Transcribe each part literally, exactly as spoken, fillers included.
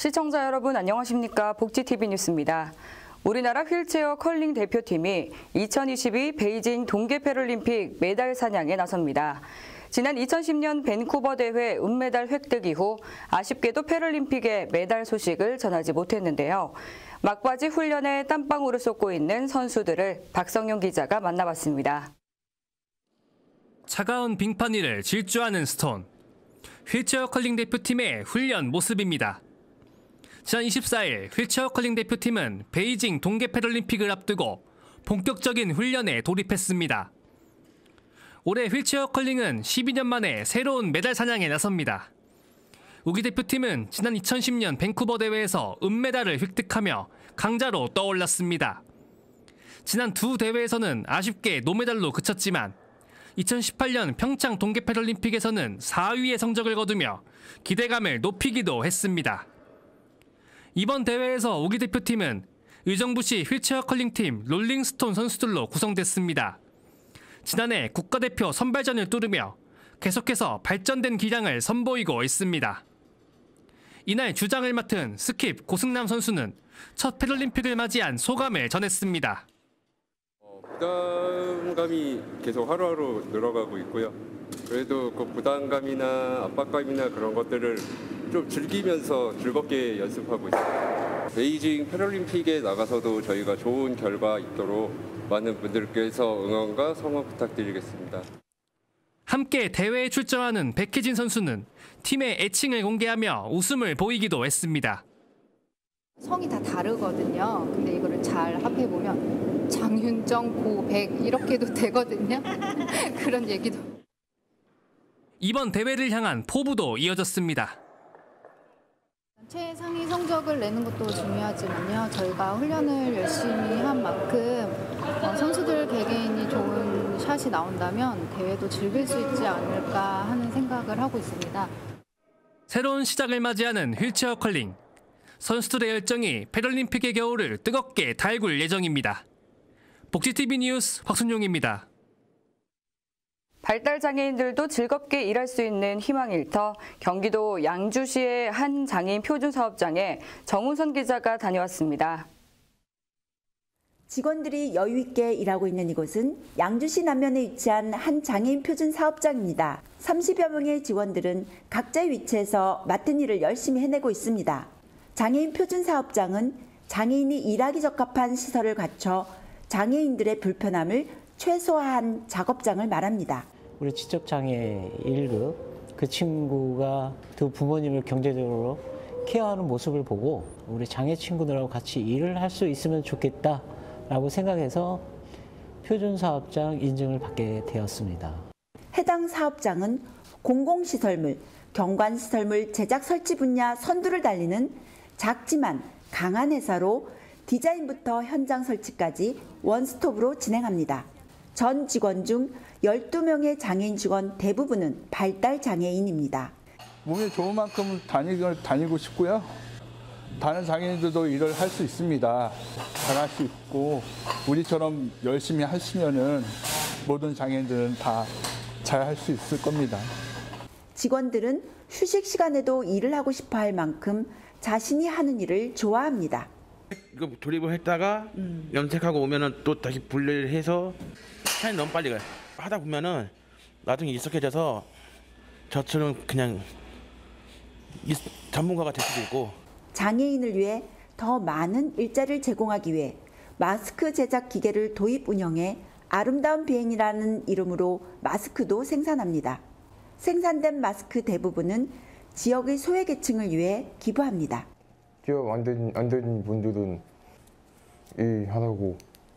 시청자 여러분 안녕하십니까? 복지티비 뉴스입니다. 우리나라 휠체어 컬링 대표팀이 이천이십이 베이징 동계패럴림픽 메달 사냥에 나섭니다. 지난 이천십 년 밴쿠버 대회 은메달 획득 이후 아쉽게도 패럴림픽에 메달 소식을 전하지 못했는데요. 막바지 훈련에 땀방울을 쏟고 있는 선수들을 박성용 기자가 만나봤습니다. 차가운 빙판 위를 질주하는 스톤. 휠체어 컬링 대표팀의 훈련 모습입니다. 지난 이십사일 휠체어 컬링 대표팀은 베이징 동계패럴림픽을 앞두고 본격적인 훈련에 돌입했습니다. 올해 휠체어 컬링은 십이 년 만에 새로운 메달 사냥에 나섭니다. 우기 대표팀은 지난 이천십 년 밴쿠버 대회에서 은메달을 획득하며 강자로 떠올랐습니다. 지난 두 대회에서는 아쉽게 노메달로 그쳤지만 이천십팔 년 평창 동계패럴림픽에서는 사 위의 성적을 거두며 기대감을 높이기도 했습니다. 이번 대회에서 우기 대표팀은 의정부시 휠체어 컬링팀 롤링스톤 선수들로 구성됐습니다. 지난해 국가대표 선발전을 뚫으며 계속해서 발전된 기량을 선보이고 있습니다. 이날 주장을 맡은 스킵 고승남 선수는 첫 패럴림픽을 맞이한 소감을 전했습니다. 어, 부담감이 계속 하루하루 늘어가고 있고요. 그래도 그 부담감이나 압박감이나 그런 것들을 좀 즐기면서 즐겁게 연습하고 있습니다. 베이징 패럴림픽에 나가서도 저희가 좋은 결과 있도록 많은 분들께서 응원과 성원 부탁드리겠습니다. 함께 대회에 출전하는 백혜진 선수는 팀의 애칭을 공개하며 웃음을 보이기도 했습니다. 성이 다 다르거든요. 근데 이거를 잘 합해보면 장윤정, 고백 이렇게도 되거든요. 그런 얘기도. 이번 대회를 향한 포부도 이어졌습니다. 최상위 성적을 내는 것도 중요하지만요. 저희가 훈련을 열심히 한 만큼 어, 선수들 개개인이 좋은 샷이 나온다면 대회도 즐길 수 있지 않을까 하는 생각을 하고 있습니다. 새로운 시작을 맞이하는 휠체어 컬링. 선수들의 열정이 패럴림픽의 겨울을 뜨겁게 달굴 예정입니다. 복지티비 뉴스 박순용입니다. 발달장애인들도 즐겁게 일할 수 있는 희망일터, 경기도 양주시의 한 장애인 표준사업장에 정우선 기자가 다녀왔습니다. 직원들이 여유 있게 일하고 있는 이곳은 양주시 남면에 위치한 한 장애인 표준사업장입니다. 삼십여 명의 직원들은 각자의 위치에서 맡은 일을 열심히 해내고 있습니다. 장애인 표준사업장은 장애인이 일하기 적합한 시설을 갖춰 장애인들의 불편함을 최소화한 작업장을 말합니다. 우리 지적장애 일 급 그 친구가 두 부모님을 경제적으로 케어하는 모습을 보고 우리 장애 친구들하고 같이 일을 할 수 있으면 좋겠다라고 생각해서 표준사업장 인증을 받게 되었습니다. 해당 사업장은 공공시설물, 경관시설물 제작 설치 분야 선두를 달리는 작지만 강한 회사로 디자인부터 현장 설치까지 원스톱으로 진행합니다. 전 직원 중 열두 명의 장애인 직원 대부분은 발달 장애인입니다. 몸이 좋은 만큼 다니고, 다니고 싶고요. 다른 장애인들도 일을 할 수 있습니다. 잘할 수 있고 우리처럼 열심히 하시면은 모든 장애인들은 다 잘할 수 있을 겁니다. 직원들은 휴식 시간에도 일을 하고 싶어 할 만큼 자신이 하는 일을 좋아합니다. 이거 조립을 했다가 음. 염색하고 오면은 또 다시 분리를 해서 시간이 너무 빨리 가요. 하다 보면은 나중에 익숙해져서 저처럼 그냥 전문가가 될 수도 있고. 장애인을 위해 더 많은 일자리를 제공하기 위해 마스크 제작 기계를 도입 운영해 아름다운 비행이라는 이름으로 마스크도 생산합니다. 생산된 마스크 대부분은 지역의 소외계층을 위해 기부합니다. 기업 안 된, 안 된 분들은 일 하라고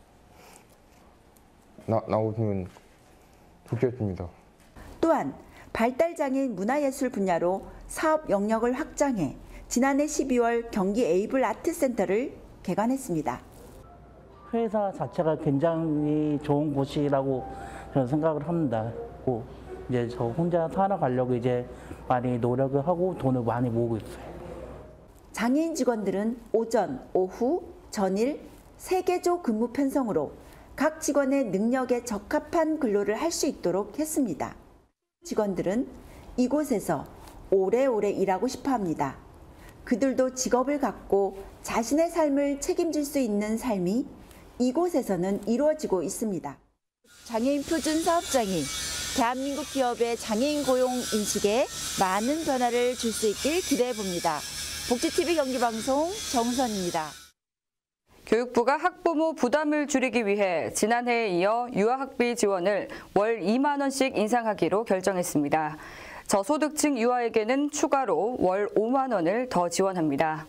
나, 나오시면 좋겠습니다. 또한 발달장애인 문화예술 분야로 사업 영역을 확장해 지난해 십이월 경기 에이블 아트센터를 개관했습니다. 회사 자체가 굉장히 좋은 곳이라고 저는 생각을 합니다. 이제 저 혼자 살아가려고 이제 많이 노력을 하고 돈을 많이 모으고 있어요. 장애인 직원들은 오전, 오후, 전일 세 개조 근무 편성으로 각 직원의 능력에 적합한 근로를 할 수 있도록 했습니다. 직원들은 이곳에서 오래오래 일하고 싶어 합니다. 그들도 직업을 갖고 자신의 삶을 책임질 수 있는 삶이 이곳에서는 이루어지고 있습니다. 장애인 표준 사업장이 대한민국 기업의 장애인 고용 인식에 많은 변화를 줄 수 있길 기대해 봅니다. 복지티비 경기방송 정선입니다. 교육부가 학부모 부담을 줄이기 위해 지난해에 이어 유아학비 지원을 월 이만 원씩 인상하기로 결정했습니다. 저소득층 유아에게는 추가로 월 오만 원을 더 지원합니다.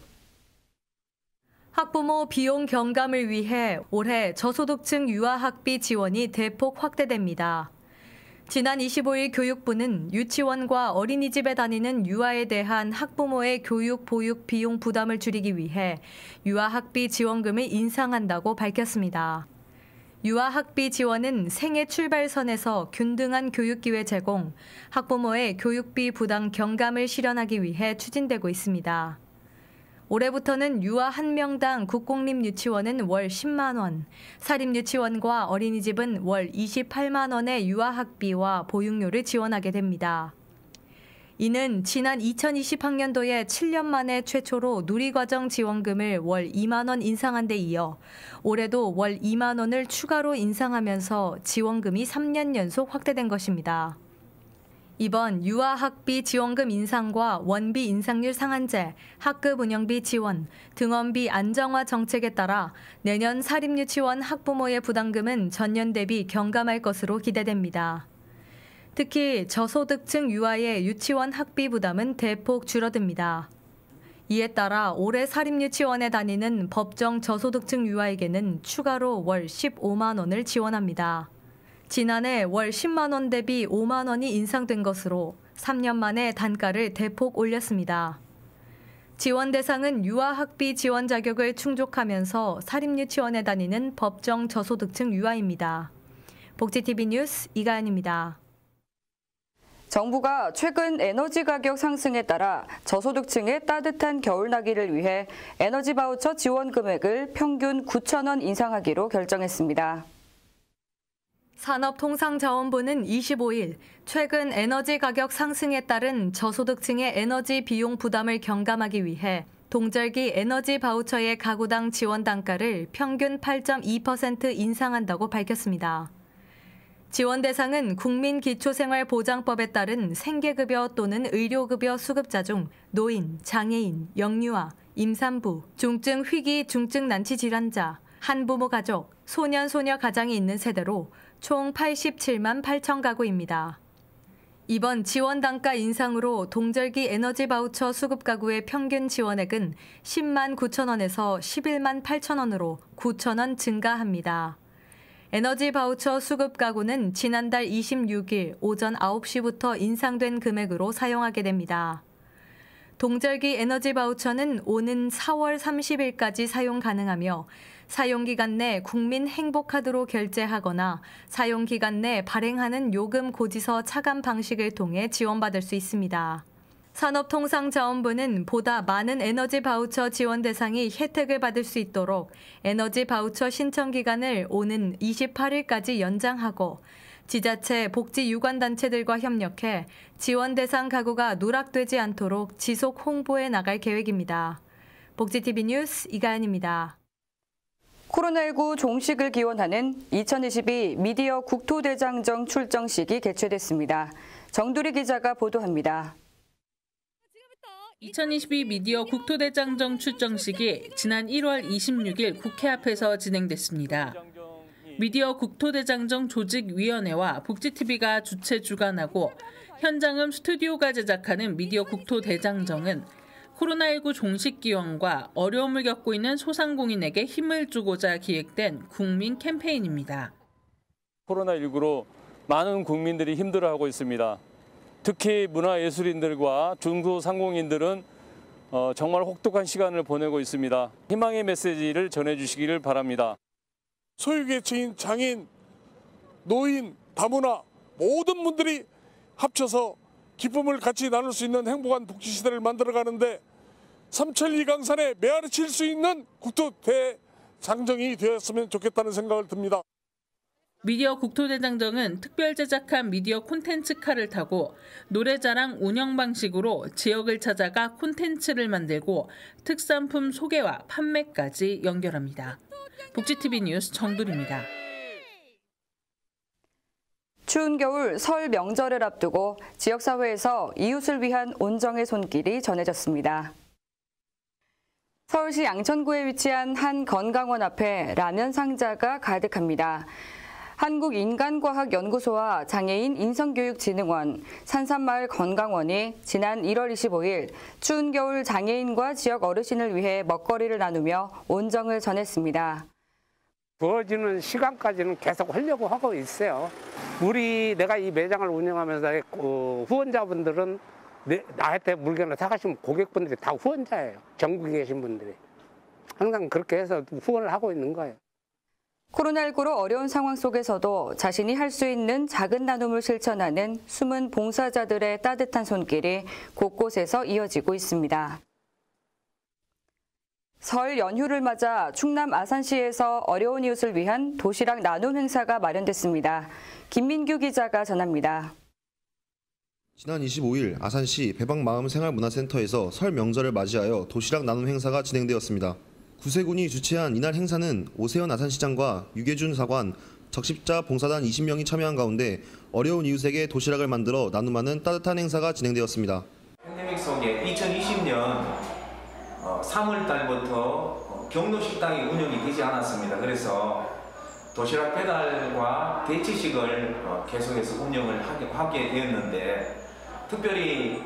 학부모 비용 경감을 위해 올해 저소득층 유아학비 지원이 대폭 확대됩니다. 지난 이십오일 교육부는 유치원과 어린이집에 다니는 유아에 대한 학부모의 교육, 보육 비용 부담을 줄이기 위해 유아학비 지원금을 인상한다고 밝혔습니다. 유아학비 지원은 생애 출발선에서 균등한 교육기회 제공, 학부모의 교육비 부담 경감을 실현하기 위해 추진되고 있습니다. 올해부터는 유아 한 명당 국공립유치원은 월 십만 원, 사립유치원과 어린이집은 월 이십팔만 원의 유아학비와 보육료를 지원하게 됩니다. 이는 지난 이천이십 학년도에 칠 년 만에 최초로 누리과정 지원금을 월 이만 원 인상한 데 이어 올해도 월 이만 원을 추가로 인상하면서 지원금이 삼 년 연속 확대된 것입니다. 이번 유아학비 지원금 인상과 원비 인상률 상한제, 학급 운영비 지원, 등원비 안정화 정책에 따라 내년 사립유치원 학부모의 부담금은 전년 대비 경감할 것으로 기대됩니다. 특히 저소득층 유아의 유치원 학비 부담은 대폭 줄어듭니다. 이에 따라 올해 사립유치원에 다니는 법정 저소득층 유아에게는 추가로 월 십오만 원을 지원합니다. 지난해 월 십만 원 대비 오만 원이 인상된 것으로 삼 년 만에 단가를 대폭 올렸습니다. 지원 대상은 유아학비 지원 자격을 충족하면서 사립유치원에 다니는 법정 저소득층 유아입니다. 복지티비 뉴스 이가연입니다. 정부가 최근 에너지 가격 상승에 따라 저소득층의 따뜻한 겨울나기를 위해 에너지 바우처 지원 금액을 평균 구천 원 인상하기로 결정했습니다. 산업통상자원부는 이십오일 최근 에너지 가격 상승에 따른 저소득층의 에너지 비용 부담을 경감하기 위해 동절기 에너지 바우처의 가구당 지원 단가를 평균 팔 점 이 퍼센트 인상한다고 밝혔습니다. 지원 대상은 국민기초생활보장법에 따른 생계급여 또는 의료급여 수급자 중 노인, 장애인, 영유아, 임산부, 중증 희귀 중증 난치 질환자, 한부모 가족, 소년, 소녀 가장이 있는 세대로 총 팔십칠만 팔천 가구입니다. 이번 지원 단가 인상으로 동절기 에너지 바우처 수급 가구의 평균 지원액은 십만 구천 원에서 십일만 팔천 원으로 구천 원 증가합니다. 에너지 바우처 수급 가구는 지난달 이십육일 오전 아홉 시부터 인상된 금액으로 사용하게 됩니다. 동절기 에너지 바우처는 오는 사월 삼십일까지 사용 가능하며 사용기간 내 국민행복카드로 결제하거나 사용기간 내 발행하는 요금 고지서 차감 방식을 통해 지원받을 수 있습니다. 산업통상자원부는 보다 많은 에너지 바우처 지원 대상이 혜택을 받을 수 있도록 에너지 바우처 신청 기간을 오는 이십팔일까지 연장하고 지자체 복지유관단체들과 협력해 지원 대상 가구가 누락되지 않도록 지속 홍보해 나갈 계획입니다. 복지티비 뉴스 이가연입니다. 코로나십구 종식을 기원하는 이천이십이 미디어 국토대장정 출정식이 개최됐습니다. 정두리 기자가 보도합니다. 이천이십이 미디어 국토대장정 출정식이 지난 일월 이십육일 국회 앞에서 진행됐습니다. 미디어 국토대장정 조직위원회와 복지티비가 주최 주관하고 현장음 스튜디오가 제작하는 미디어 국토대장정은 코로나십구 종식 기원과 어려움을 겪고 있는 소상공인에게 힘을 주고자 기획된 국민 캠페인입니다. 코로나십구로 많은 국민들이 힘들어하고 있습니다. 특히 문화예술인들과 중소상공인들은 정말 혹독한 시간을 보내고 있습니다. 희망의 메시지를 전해주시기를 바랍니다. 소유계층인 장애인, 노인, 다문화 모든 분들이 합쳐서 기쁨을 같이 나눌 수 있는 행복한 복지시대를 만들어가는데 삼천리 강산에 메아리 칠 수 있는 국토대장정이 되었으면 좋겠다는 생각을 듭니다. 미디어 국토대장정은 특별 제작한 미디어 콘텐츠카를 타고 노래자랑 운영 방식으로 지역을 찾아가 콘텐츠를 만들고 특산품 소개와 판매까지 연결합니다. 복지티비 뉴스 정돌입니다. 추운 겨울 설 명절을 앞두고 지역사회에서 이웃을 위한 온정의 손길이 전해졌습니다. 서울시 양천구에 위치한 한 건강원 앞에 라면 상자가 가득합니다. 한국인간과학연구소와 장애인 인성교육진흥원, 산산마을 건강원이 지난 일월 이십오일 추운 겨울 장애인과 지역 어르신을 위해 먹거리를 나누며 온정을 전했습니다. 주어지는 시간까지는 계속 하려고 하고 있어요. 우리 내가 이 매장을 운영하면서 그 후원자분들은 내, 나한테 물건을 사가시면 고객분들이 다 후원자예요. 전국에 계신 분들이. 항상 그렇게 해서 후원을 하고 있는 거예요. 코로나십구로 어려운 상황 속에서도 자신이 할 수 있는 작은 나눔을 실천하는 숨은 봉사자들의 따뜻한 손길이 곳곳에서 이어지고 있습니다. 설 연휴를 맞아 충남 아산시에서 어려운 이웃을 위한 도시락 나눔 행사가 마련됐습니다. 김민규 기자가 전합니다. 지난 이십오일 아산시 배방마음생활문화센터에서 설 명절을 맞이하여 도시락 나눔 행사가 진행되었습니다. 구세군이 주최한 이날 행사는 오세현 아산시장과 유계준 사관, 적십자 봉사단 이십 명이 참여한 가운데 어려운 이웃에게 도시락을 만들어 나눔하는 따뜻한 행사가 진행되었습니다. 팬데믹 속에 이천이십년 삼월 달부터 경로식당이 운영이 되지 않았습니다. 그래서 도시락 배달과 대치식을 계속해서 운영을 하게 되었는데 특별히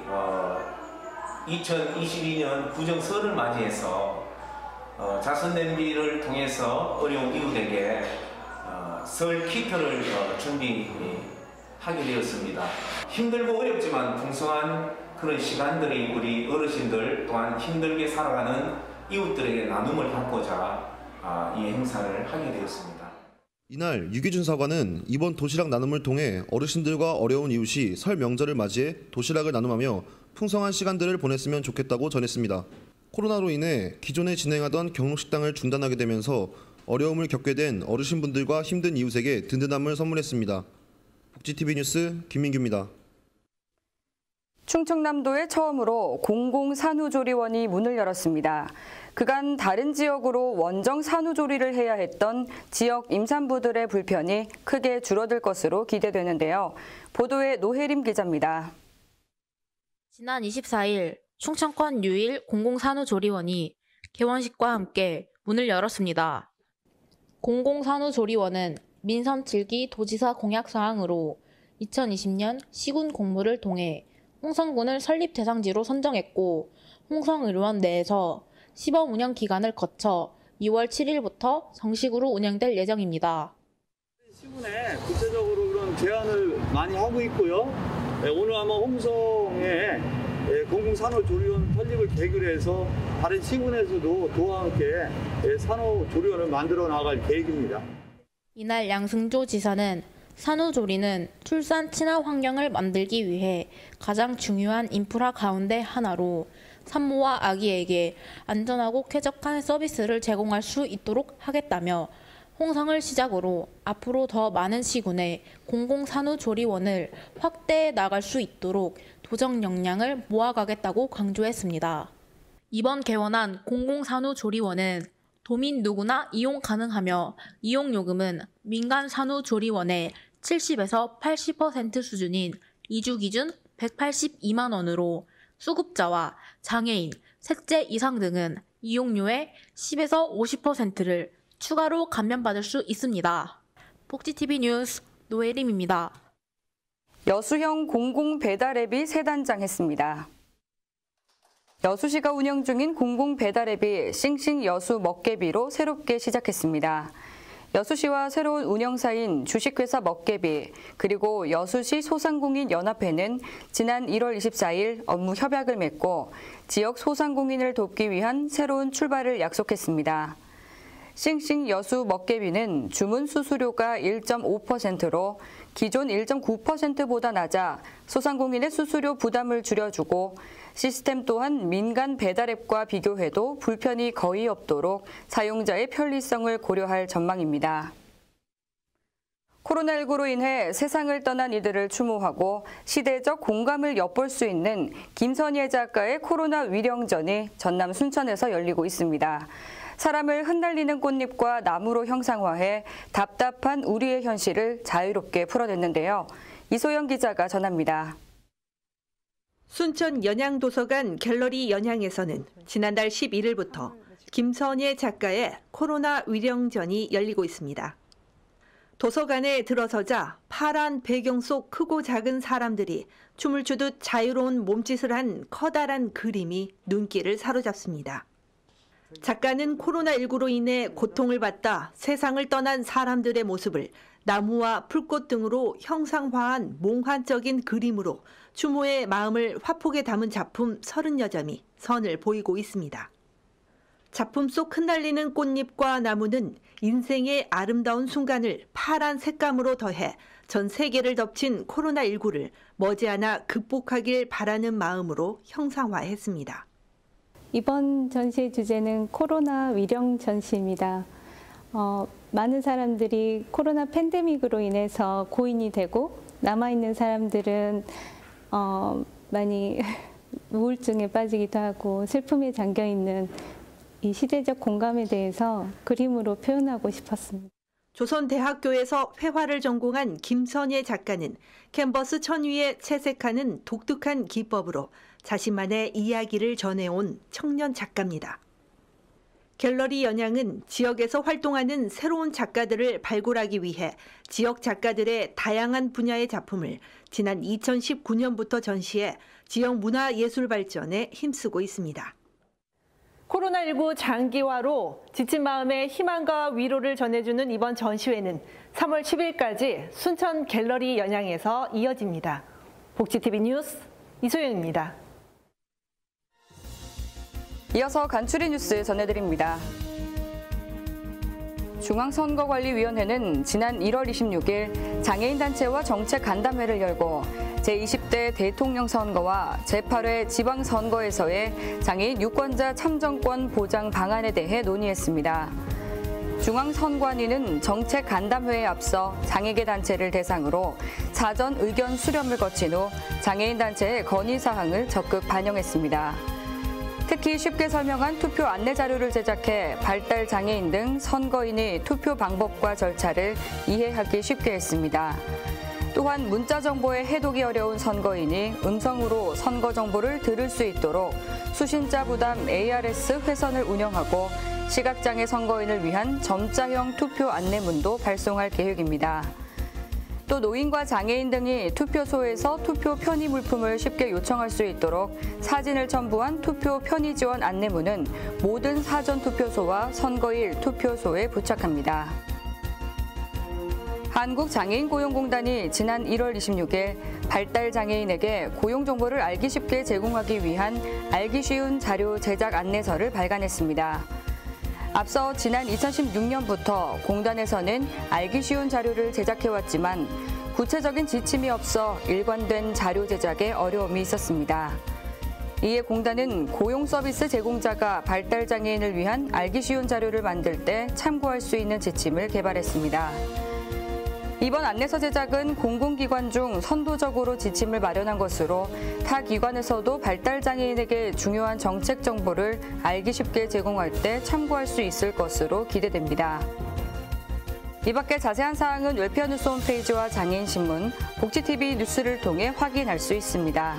이천이십이년 구정설을 맞이해서 어, 자선 냄비를 통해서 어려운 이웃에게 어, 설 키트를 어, 준비하게 되었습니다. 힘들고 어렵지만 풍성한 그런 시간들이 우리 어르신들 또한 힘들게 살아가는 이웃들에게 나눔을 받고자 아, 이 행사를 하게 되었습니다. 이날 유기준 사관은 이번 도시락 나눔을 통해 어르신들과 어려운 이웃이 설 명절을 맞이해 도시락을 나눔하며 풍성한 시간들을 보냈으면 좋겠다고 전했습니다. 코로나로 인해 기존에 진행하던 경로식당을 중단하게 되면서 어려움을 겪게 된 어르신분들과 힘든 이웃에게 든든함을 선물했습니다. 복지티비 뉴스 김민규입니다. 충청남도에 처음으로 공공산후조리원이 문을 열었습니다. 그간 다른 지역으로 원정 산후조리를 해야 했던 지역 임산부들의 불편이 크게 줄어들 것으로 기대되는데요. 보도에 노혜림 기자입니다. 지난 이십사일 충청권 유일 공공산후조리원이 개원식과 함께 문을 열었습니다. 공공산후조리원은 민선 칠기 도지사 공약 사항으로 이천이십년 시군 공모를 통해 홍성군을 설립 대상지로 선정했고 홍성의료원 내에서 시범 운영 기간을 거쳐 이월 칠일부터 정식으로 운영될 예정입니다. 시군에 구체적으로 그런 제안을 많이 하고 있고요. 오늘 아마 홍성에 공공산후조리원 설립을 계기로 해서 다른 시군에서도 도와 함께 산후조리원을 만들어 나갈 계획입니다. 이날 양승조 지사는 산후조리는 출산 친화 환경을 만들기 위해 가장 중요한 인프라 가운데 하나로 산모와 아기에게 안전하고 쾌적한 서비스를 제공할 수 있도록 하겠다며 홍성을 시작으로 앞으로 더 많은 시군에 공공산후조리원을 확대해 나갈 수 있도록 도정 역량을 모아가겠다고 강조했습니다. 이번 개원한 공공산후조리원은 도민 누구나 이용 가능하며 이용요금은 민간 산후조리원의 칠십에서 팔십 퍼센트 수준인 이주 기준 백팔십이만 원으로 수급자와 장애인, 셋째 이상 등은 이용료의 십에서 오십 퍼센트를 추가로 감면받을 수 있습니다. 복지티비 뉴스 노혜림입니다. 여수형 공공배달앱이 새 단장했습니다. 여수시가 운영 중인 공공배달앱이 싱싱 여수 먹개비로 새롭게 시작했습니다. 여수시와 새로운 운영사인 주식회사 먹개비 그리고 여수시 소상공인 연합회는 지난 일월 이십사일 업무 협약을 맺고 지역 소상공인을 돕기 위한 새로운 출발을 약속했습니다. 싱싱 여수 먹개비는 주문 수수료가 일 점 오 퍼센트로 기존 일 점 구 퍼센트보다 낮아 소상공인의 수수료 부담을 줄여주고 시스템 또한 민간 배달앱과 비교해도 불편이 거의 없도록 사용자의 편리성을 고려할 전망입니다. 코로나십구로 인해 세상을 떠난 이들을 추모하고 시대적 공감을 엿볼 수 있는 김선예 작가의 코로나 위령전이 전남 순천에서 열리고 있습니다. 사람을 흩날리는 꽃잎과 나무로 형상화해 답답한 우리의 현실을 자유롭게 풀어냈는데요. 이소영 기자가 전합니다. 순천 연양도서관 갤러리 연양에서는 지난달 십일일부터 김선예 작가의 코로나 위령전이 열리고 있습니다. 도서관에 들어서자 파란 배경 속 크고 작은 사람들이 춤을 추듯 자유로운 몸짓을 한 커다란 그림이 눈길을 사로잡습니다. 작가는 코로나십구로 인해 고통을 받다 세상을 떠난 사람들의 모습을 나무와 풀꽃 등으로 형상화한 몽환적인 그림으로 추모의 마음을 화폭에 담은 작품 서른여 점이 선을 보이고 있습니다. 작품 속 흩날리는 꽃잎과 나무는 인생의 아름다운 순간을 파란 색감으로 더해 전 세계를 덮친 코로나십구를 머지않아 극복하길 바라는 마음으로 형상화했습니다. 이번 전시의 주제는 코로나 위령 전시입니다. 어, 많은 사람들이 코로나 팬데믹으로 인해서 고인이 되고 남아있는 사람들은 어, 많이 우울증에 빠지기도 하고 슬픔에 잠겨있는 이 시대적 공감에 대해서 그림으로 표현하고 싶었습니다. 조선대학교에서 회화를 전공한 김선예 작가는 캔버스 천 위에 채색하는 독특한 기법으로 자신만의 이야기를 전해온 청년 작가입니다. 갤러리 연양은 지역에서 활동하는 새로운 작가들을 발굴하기 위해 지역 작가들의 다양한 분야의 작품을 지난 이천십구 년부터 전시해 지역 문화예술 발전에 힘쓰고 있습니다. 코로나십구 장기화로 지친 마음에 희망과 위로를 전해주는 이번 전시회는 삼월 십일까지 순천 갤러리 연양에서 이어집니다. 복지티비 뉴스 이소영입니다. 이어서 간추린 뉴스 전해드립니다. 중앙선거관리위원회는 지난 일월 이십육일 장애인단체와 정책 간담회를 열고 제이십 대 대통령 선거와 제팔 회 지방선거에서의 장애인 유권자 참정권 보장 방안에 대해 논의했습니다. 중앙선관위는 정책 간담회에 앞서 장애계 단체를 대상으로 사전 의견 수렴을 거친 후 장애인 단체의 건의사항을 적극 반영했습니다. 특히 쉽게 설명한 투표 안내 자료를 제작해 발달 장애인 등 선거인이 투표 방법과 절차를 이해하기 쉽게 했습니다. 또한 문자 정보의 해독이 어려운 선거인이 음성으로 선거 정보를 들을 수 있도록 수신자 부담 에이아르에스 회선을 운영하고 시각장애 선거인을 위한 점자형 투표 안내문도 발송할 계획입니다. 또 노인과 장애인 등이 투표소에서 투표 편의 물품을 쉽게 요청할 수 있도록 사진을 첨부한 투표 편의 지원 안내문은 모든 사전투표소와 선거일 투표소에 부착합니다. 한국장애인고용공단이 지난 일월 이십육일 발달 장애인에게 고용 정보를 알기 쉽게 제공하기 위한 알기 쉬운 자료 제작 안내서를 발간했습니다. 앞서 지난 이천십육 년부터 공단에서는 알기 쉬운 자료를 제작해왔지만 구체적인 지침이 없어 일관된 자료 제작에 어려움이 있었습니다. 이에 공단은 고용 서비스 제공자가 발달 장애인을 위한 알기 쉬운 자료를 만들 때 참고할 수 있는 지침을 개발했습니다. 이번 안내서 제작은 공공기관 중 선도적으로 지침을 마련한 것으로 타 기관에서도 발달 장애인에게 중요한 정책 정보를 알기 쉽게 제공할 때 참고할 수 있을 것으로 기대됩니다. 이 밖에 자세한 사항은 웰페어 뉴스 홈페이지와 장애인신문, 복지티비 뉴스를 통해 확인할 수 있습니다.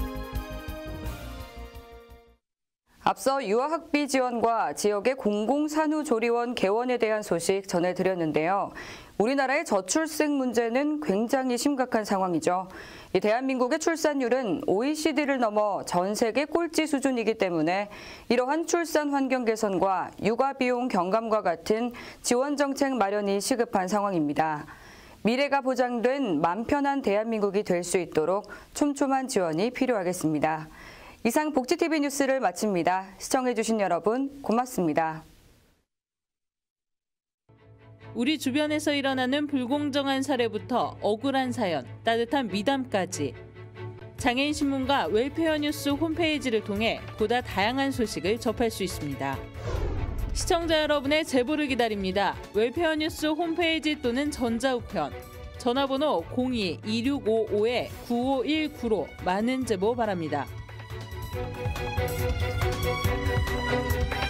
앞서 유아학비 지원과 지역의 공공산후조리원 개원에 대한 소식 전해드렸는데요. 우리나라의 저출생 문제는 굉장히 심각한 상황이죠. 이 대한민국의 출산율은 오이시디를 넘어 전 세계 꼴찌 수준이기 때문에 이러한 출산 환경 개선과 육아 비용 경감과 같은 지원 정책 마련이 시급한 상황입니다. 미래가 보장된 맘 편한 대한민국이 될 수 있도록 촘촘한 지원이 필요하겠습니다. 이상 복지티비 뉴스를 마칩니다. 시청해주신 여러분 고맙습니다. 우리 주변에서 일어나는 불공정한 사례부터 억울한 사연, 따뜻한 미담까지 장애인신문과 웰페어 뉴스 홈페이지를 통해 보다 다양한 소식을 접할 수 있습니다. 시청자 여러분의 제보를 기다립니다. 웰페어 뉴스 홈페이지 또는 전자우편, 전화번호 공이 이육오오 구오일구로 많은 제보 바랍니다.